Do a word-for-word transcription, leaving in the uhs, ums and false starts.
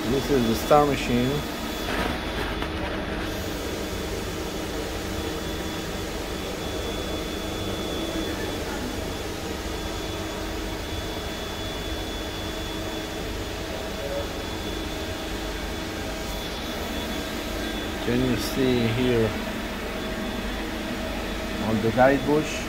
This is the Star Machine. Can you see here on the guide bush?